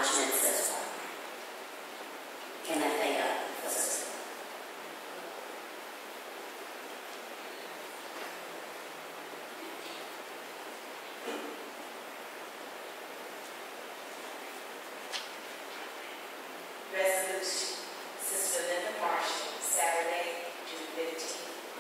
acknowledgements as well. Can I pay up for Sister? Resolution, Sister Linda Marshall, Saturday, June 15,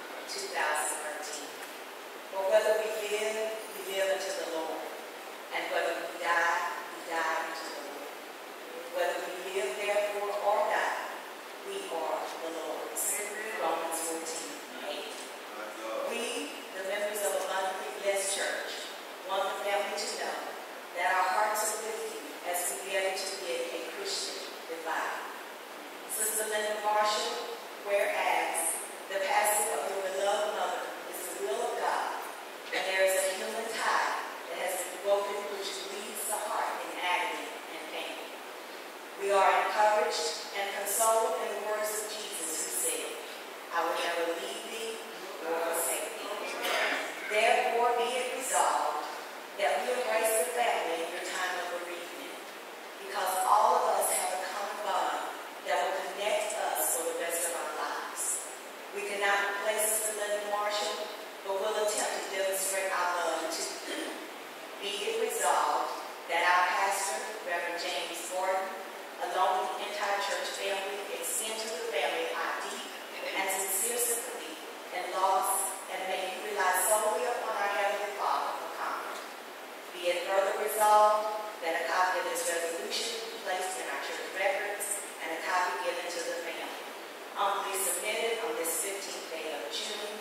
2013. For whether we live unto the Lord, and whether we die unto the Lord. Whether we live, therefore, or die, we are the Lord's. Romans 14:8. We, the members of Abundantly Blessed Church, want the family to know that our hearts are with you as we gather to get a Christian revival. Sister Linda Marshall, whereas the passing of your beloved mother is the will of God, and there is a human tie that has been broken which leaves the heart in agony and pain. We are encouraged and consoled in the words of Jesus, who said, I will never leave thee nor forsake thee. Therefore be it resolved that we embrace the family in your time of bereavement, because all of us have a common bond that will connect us for the rest of our lives. We cannot replace Sister Linda Marshall, but will attempt to demonstrate our love to you. Be it resolved that our pastor, Reverend James Gordon, along with the entire church family, extend to the family our deep and sincere sympathy and loss, and may you rely solely upon our Heavenly Father for comfort. Be it further resolved that a copy of this resolution be placed in our church records and a copy given to the family. Humbly submitted on this 15th day of June,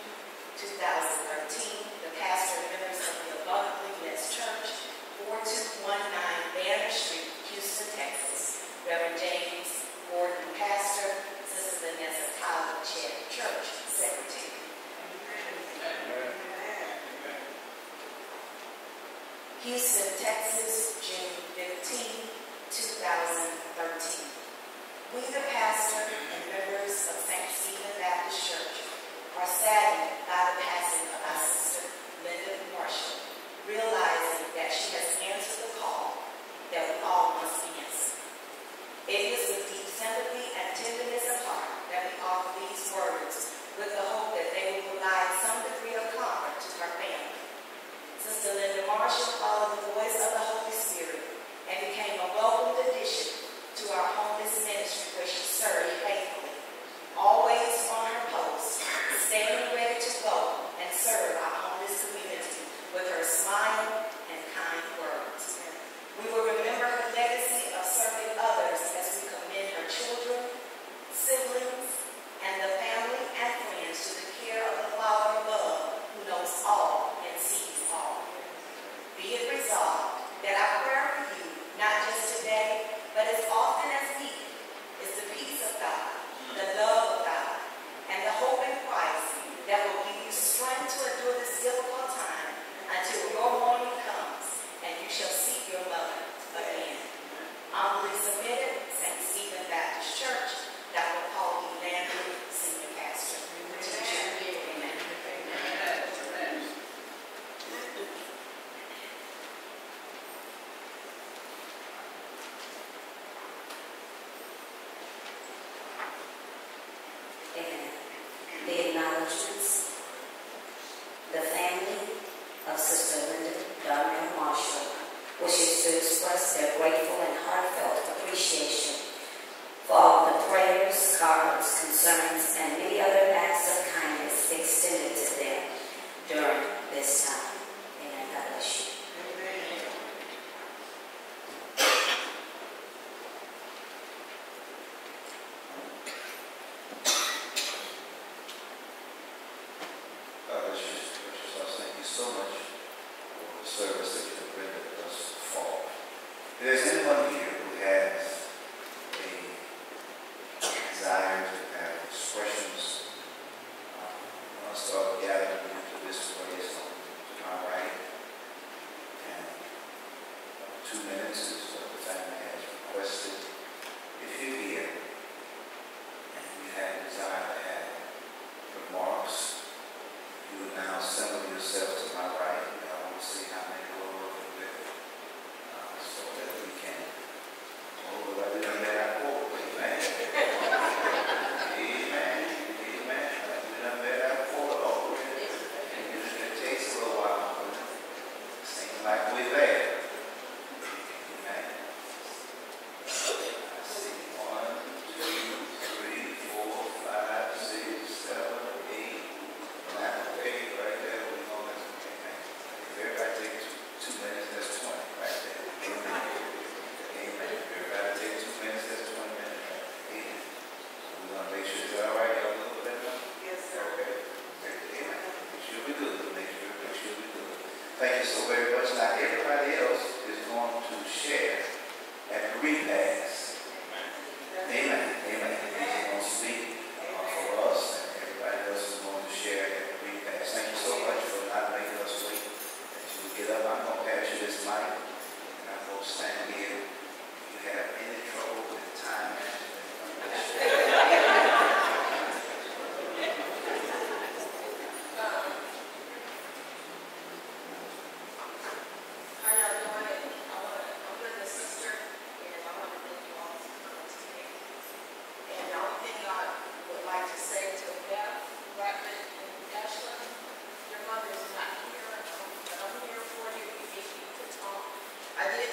2013, the pastor and members of the Abundantly Blessed Church, 4219 Banner Street, Houston, Texas. Reverend James Gordon, pastor. Sister Vanessa Tyler, chair of church, secretary. Amen. Houston, Texas, June 15, 2013. We, the pastor and members of St. Stephen Baptist Church, are saddened by the passing of our sister, Linda Marshall, realizing that she has answered the call that we all must answer. It is with deep sympathy and tenderness of heart that we offer these words with the hope that they will provide some degree of comfort to her family. Sister Linda Marshall followed the voice of the Holy Spirit and became a welcomed addition to our homeless ministry, where she served faithfully, always on her post, standing ready to go and serve our homeless community with her smile and kind words. We will remember her legacy of serving others as we commend her children, siblings, and the family and friends to the care of the Father above, who knows all and sees all. Be it resolved that our prayer for you, not just today, but as often as needed, is the peace of God, the love of God, and the hope in Christ that will give you strength to endure this difficult time until your morning comes and you shall seek your mother again. Humbly submitted, St. Stephen Baptist Church, Dr. Paul E. Landry, Senior Pastor. Amen. Amen. The acknowledgements. The family of Sister Linda Darnell Marshall wishes to express their grateful and heartfelt appreciation for all the prayers, cards, concerns, and many other acts of kindness extended to them during this time. Amen. God bless you. Thank you so much for the service that you have rendered thus far. If there's anyone here who has a desire to have expressions, I'll start gathering into this place to my right. And 2 minutes is what the family has requested. If you're here and you have a desire to have remarks, you would now assemble yourself to my right. I want to see how many we're working with so that we can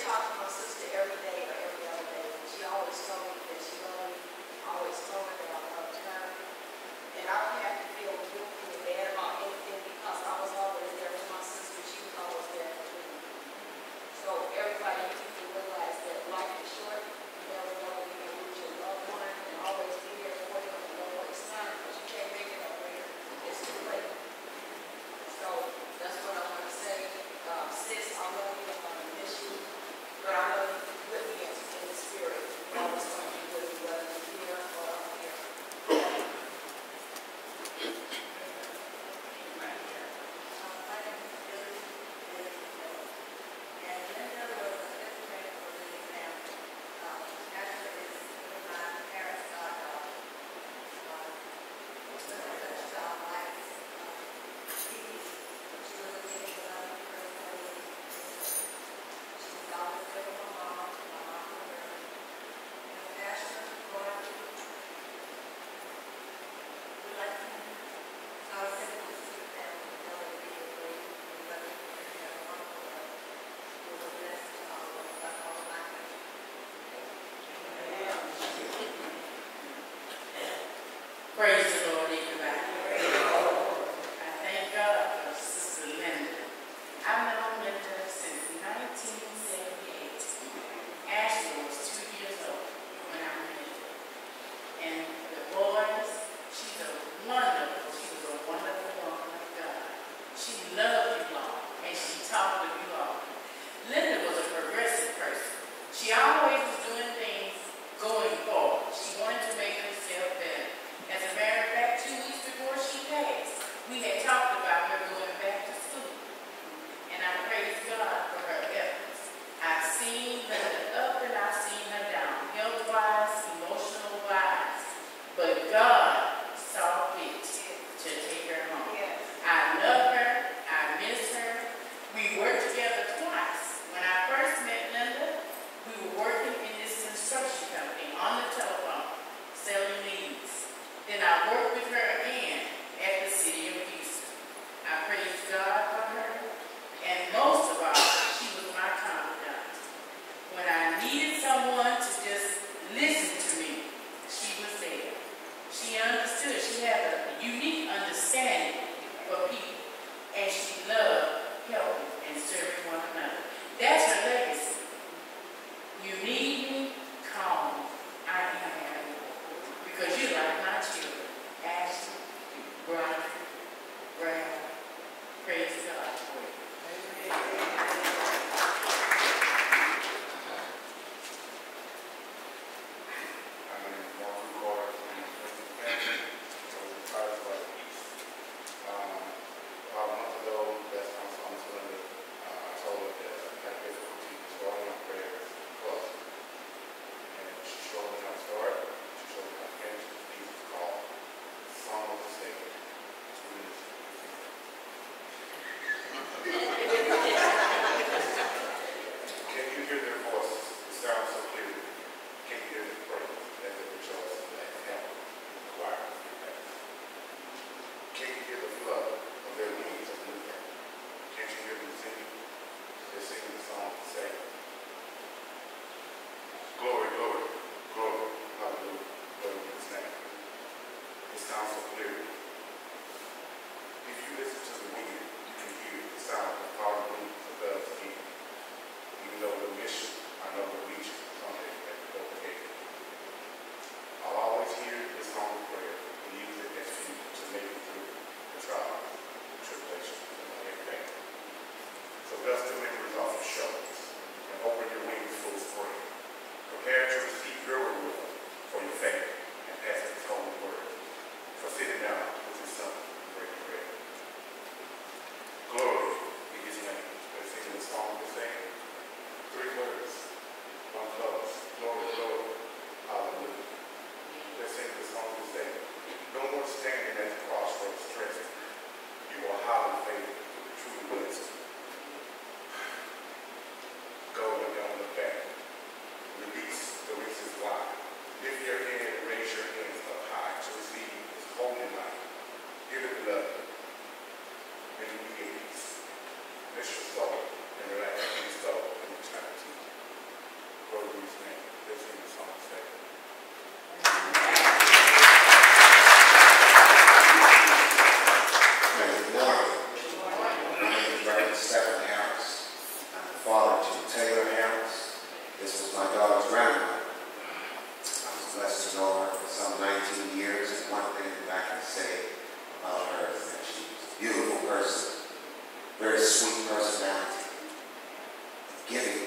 talk to my sister every day or every other day. She always told me that she loved me, always told me that I loved her. And I don't have to feel guilty or bad about anything because I was always there for my sister. She was always there for me. So everybody needs to realize that life is short. You never know when you're going to lose your loved one, and always be there for them and know what it's time because you can't make it up later. It's too late. So that's what I want to say. Sis, I know you're going to miss you, but I know you're with me in the spirit. You always going to be with me, whether you're here or up here. My name is Judy, and Linda was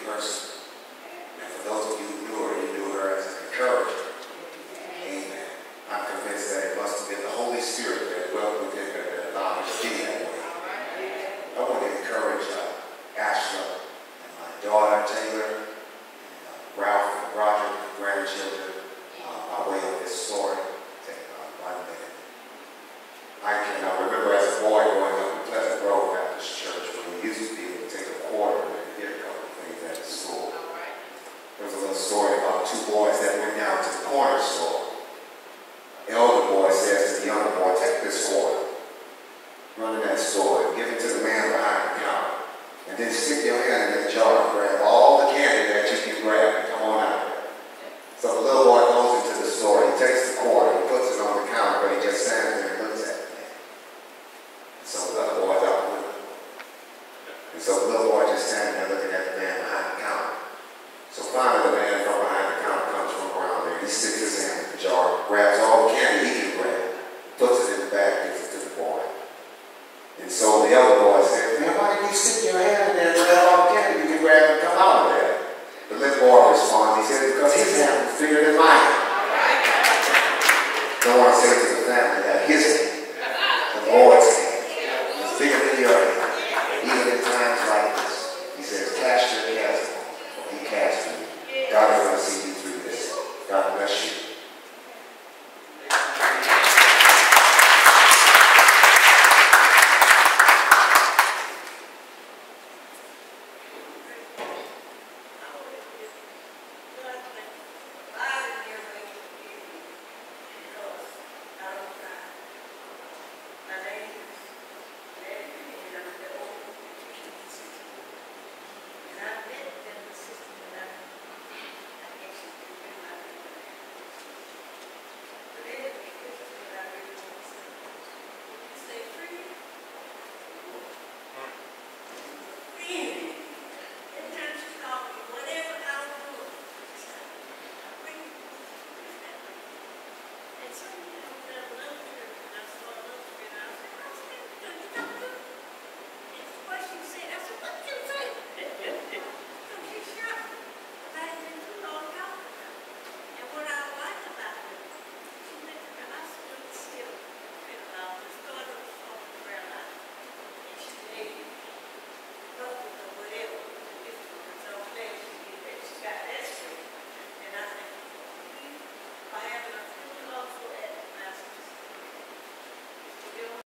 person. And for those of you who knew her, you knew her as an encourager. Amen. I'm convinced that it must have been the Holy Spirit that dwelt within her that allowed her to be that way. I want to encourage Ashla and my daughter Taylor, and Ralph and Roger, and grandchildren, by way of this story. Take 1 minute. I can remember as a boy growing up in Pleasant Grove Baptist Church, when we used to be able to take a quarter and get a couple of things at the school. There was a little story about two boys that went down to the corner store. The older boy says to the younger boy, take this quarter, run to that store, and give it to the man behind the counter, and then stick your hand